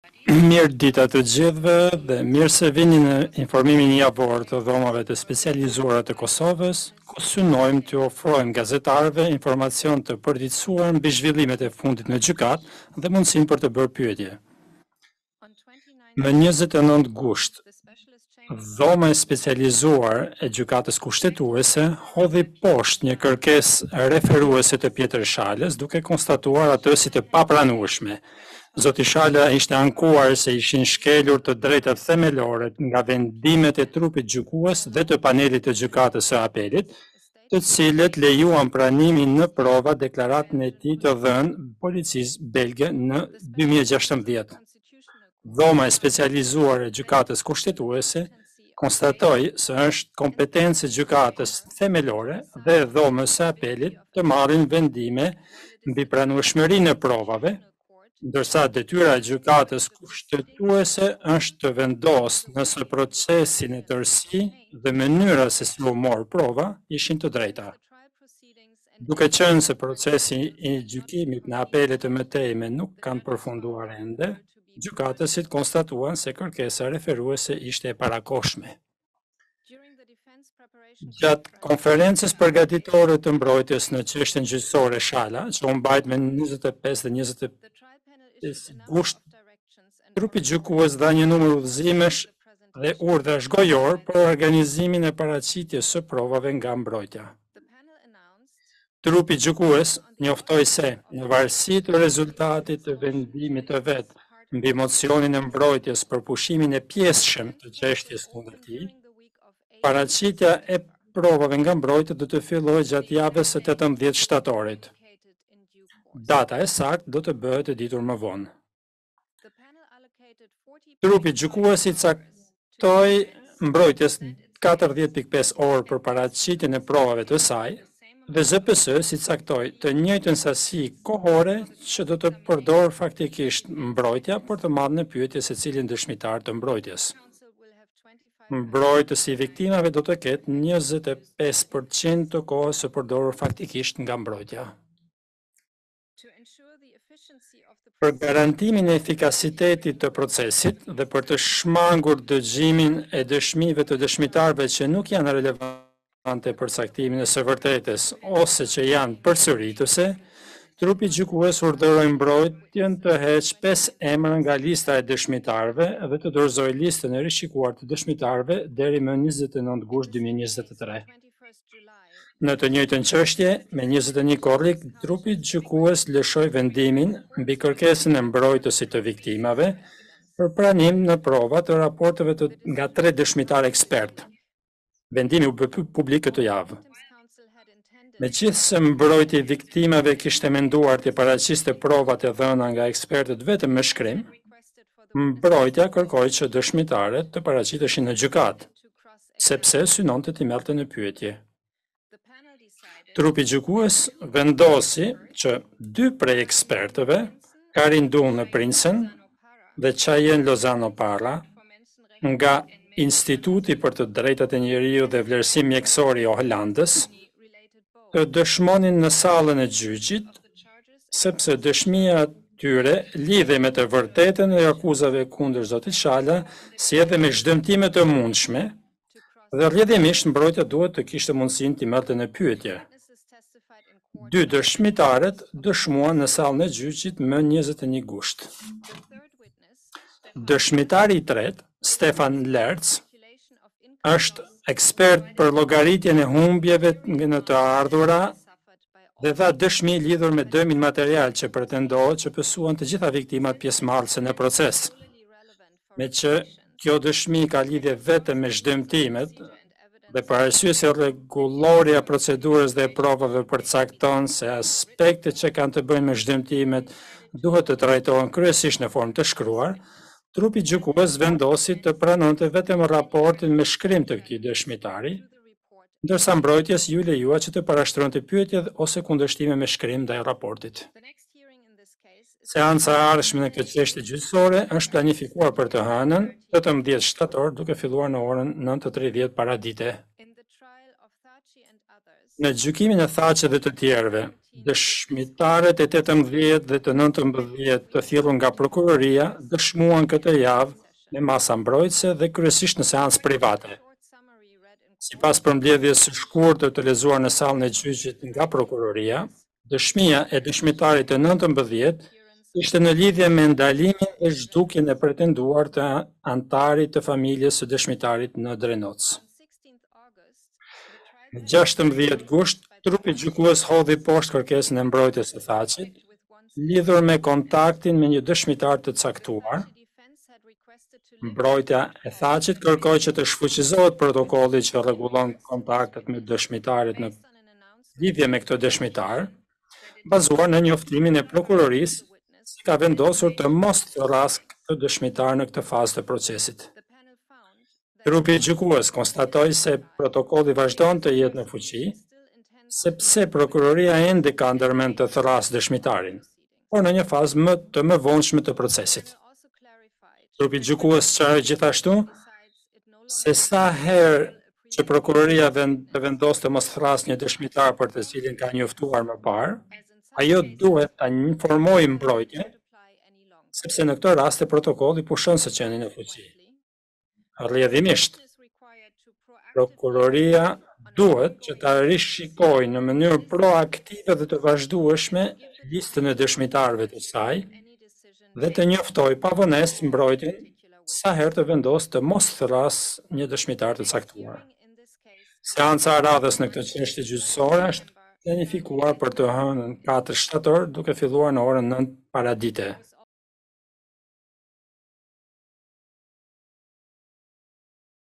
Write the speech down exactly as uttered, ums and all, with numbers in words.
Mirë dita të gjithëve dhe mirë se vini në informimin javor të dhomave të specializuara të Kosovës, ku synojmë të ofrojmë gazetarëve informacion të përditësuar mbi zhvillimet e fundit në gjykat dhe mundësinë për të bërë pyetje. Më njëzet e nëntë gusht, dhoma e specializuar e gjykatës kushtetuese hodhi poshtë një kërkesë referuese të Pjetër Shalës, duke konstatuar atë si të papranueshme. Zoti Shala ishte ankuar se ishin shkelur të drejtat themelore nga vendimet e trupit gjykues dhe të panelit të gjykatës së apelit, të cilët lejuan pranimin në prova deklaratën e tij të dhënë policisë belge në dy mijë e gjashtëmbëdhjetë. Dhoma e specializuar e gjykatës kushtetuese konstatoi se është kompetencë e gjykatës themelore dhe dhomës së apelit të marrin vendime mbi pranueshmërinë e provave, ndërsa detyra e gjykatës kushtetuese është të vendosë nëse procesin e tërësi dhe mënyra se si u mor prova ishin të drejta. Duke qenë se procesi i gjykimit në apelet të mëtejme nuk kanë përfunduar ende, gjykatësit konstatuan se kërkesa referuese ishte e parakohshme. Gjatë konferencës përgatitore të mbrojtjes në çështjen gjyqësore Shala, që u mbajt me njëzet e pesë dhe njëzet e pesë gusht, trupi gjykues dha një numër udhëzimesh dhe urdhra shgojor për organizimin e paraqitjes së provave nga mbrojtja. Trupi gjykues njoftoi se, në varësi të rezultatit të vendimit të vet mbi mocionin e mbrojtjes për pushimin e pjesëshëm të çështjes kundër tij, paraqitja e provave nga mbrojtja do të fillojë gjatë javës së tetëmbëdhjetë shtatorit. Data e saktë do të bëhet e ditur më vonë. Trupi gjykues i caktoi mbrojtjes katërdhjetë pikë pesë orë për paraqitjen e provave të saj dhe zë pe es si caktoi të njëjtën sasi kohore që do të përdor faktikisht mbrojtja për të marrë në pyetje secilin dëshmitar të mbrojtjes. Mbrojtësi i viktimave do të ketë njëzet e pesë përqind të kohës së përdorur faktikisht nga mbrojtja. Për garantimin e efikasitetit të procesit dhe për të shmangur dëgjimin e dëshmive të dëshmitarëve që nuk janë relevante për caktimin e së vërtetës ose që janë përsërituse, trupi gjykues urdhëroi mbrojtjen të heqë pesë emra nga lista e dëshmitarëve dhe të dorëzojë listën e rishikuar të dëshmitarëve deri më njëzet e nëntë gusht dy mijë e njëzet e tre. Në të njëjtën çështje, me njëzet e një korrik, trupi gjykues lëshoi vendimin mbi kërkesën e mbrojtësit të viktimave për pranim në prova të raporteve të nga tre dëshmitar ekspert. Vendimi u bë publik këtë javë. Megjithëse mbrojtja e viktimave kishte menduar të paraqiste provat e dhëna nga ekspertët vetëm me shkrim, mbrojtja kërkoi që dëshmitarët të paraqiteshin në gjykat, sepse synonte t'i merrte në pyetje. Trupi gjykues vendosi që dy prej ekspertëve, Karin Dunë Prinsen dhe Çajen Lozano Parra, nga Instituti për të Drejtat e Njeriut dhe Vlerësim Mjekësor i Holandës, të dëshmonin në sallën e gjyqit, sepse dëshmia tyre lidhe me të vërtetën e akuzave kundër zotit Shala, si edhe me zhdëmtime të mundshme, dhe rrjedhimisht mbrojtja duhet të kishte mundësinë t'i merrte në pyetje. Dy dëshmitarët dëshmuan në sallën e gjyqit më njëzet e një gusht. Dëshmitari i tretë, Stefan Lertz, është ekspert për llogaritjen e humbjeve në të ardhura dhe dha dëshmi lidhur me dëmin material që pretendohet që pësuan të gjitha viktimat pjesëmarrëse në proces. Me që kjo dëshmi ka lidhje vetëm me zhdëmtimet dhe për arsye se rregullorja e procedurës dhe provave përcakton se aspektet që kanë të bëjnë me zhdëmtimet duhet të trajtohen kryesisht në formë të shkruar, trupi gjykues vendosi të pranonte vetëm raportin me shkrim të këtij dëshmitari, ndërsa mbrojtjes ju lejua që të parashtronte pyetje ose kundërshtime me shkrim ndaj raportit. Seanca e ardhshme në këtë çështje gjyqësore është planifikuar për të hënën tetëmbëdhjetë shtator duke filluar në orën nëntë e tridhjetë paradite. Në gjykimin e Thaçi dhe të tjerëve, Dëshmitarët e tetëmbëdhjetë dhe të nëntëmbëdhjetë të thirrur nga prokuroria dëshmuan këtë javë me masa mbrojtëse dhe kryesisht në seancë private. Sipas përmbledhjes së shkurtër të lezuar në sallën e gjyqit nga prokuroria, dëshmia e dëshmitarit të nëntëmbëdhjetë ishte në lidhje me ndalimin dhe zhdukjen e pretenduar të antarit të familjes së dëshmitarit në Drenoc. Në gjashtëmbëdhjetë gusht, trupi gjykues hodhi poshtë kërkesën e mbrojtjes së Thaçit, lidhur me kontaktin me një dëshmitar të caktuar. Mbrojtja e Thaçit kërkoi që të shfuqizohet protokolli që rregullon kontaktet me dëshmitarit në lidhje me këtë dëshmitar, bazuar në njoftimin e prokurorisë, si ka vendosur të mos thirrasë këtë dëshmitar në këtë fazë të procesit. Trupi gjykues konstatoi se protokolli vazhdon të jetë në fuqi, sepse prokuroria ende ka ndërmend të thirrasë dëshmitarin, por në një fazë më të mëvonshme të procesit. Trupi gjykues sqaroi gjithashtu se sa herë që prokuroria të vendos të mos thirrasë një dëshmitar për të cilin ka njoftuar më parë, ajo duhet ta informojë mbrojtjen, sepse në këtë rast protokolli pushon së qenin në fuqi. Rrjedhimisht, prokuroria duhet që ta rishikojë në mënyrë proaktive dhe të vazhdueshme listën e dëshmitarëve të saj dhe të njoftojë pavonesë mbrojtjen sa herë të vendosë të mos thirrasë një dëshmitar të caktuar. Seanca e radhës në këtë çështje gjyqësore është planifikuar për të hënën katër shtator, duke filluar në orën nëntë paradite.